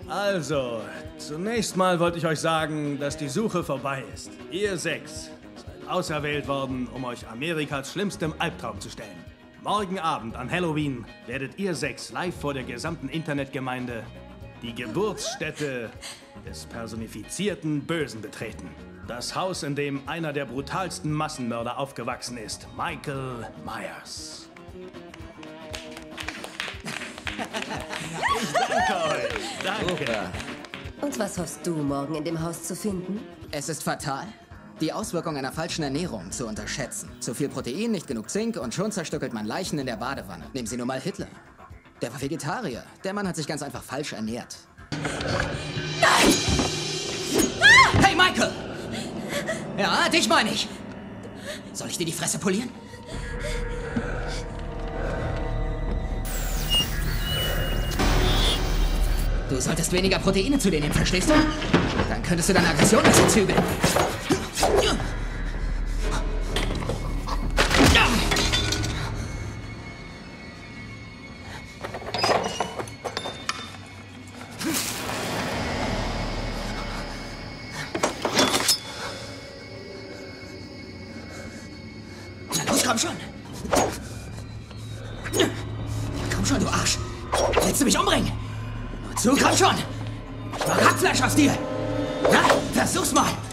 Also, zunächst mal wollte ich euch sagen, dass die Suche vorbei ist. Ihr 6 seid auserwählt worden, um euch Amerikas schlimmstem Albtraum zu stellen. Morgen Abend an Halloween werdet ihr 6 live vor der gesamten Internetgemeinde die Geburtsstätte des personifizierten Bösen betreten. Das Haus, in dem einer der brutalsten Massenmörder aufgewachsen ist, Michael Myers. Ich danke euch. Danke. Super. Und was hoffst du, morgen in dem Haus zu finden? Es ist fatal. Die Auswirkungen einer falschen Ernährung zu unterschätzen. Zu viel Protein, nicht genug Zink und schon zerstückelt man Leichen in der Badewanne. Nehmen Sie nur mal Hitler. Der war Vegetarier. Der Mann hat sich ganz einfach falsch ernährt. Nein! Ah! Hey, Michael! Ja, dich meine ich. Soll ich dir die Fresse polieren? Du solltest weniger Proteine zu dir nehmen, verstehst du? Dann könntest du deine Aggression besser zügeln. Na los, komm schon! Komm schon, du Arsch! Willst du mich umbringen? Nur zu, komm schon! Ich mach Hackfleisch aus dir! Na, versuch's mal!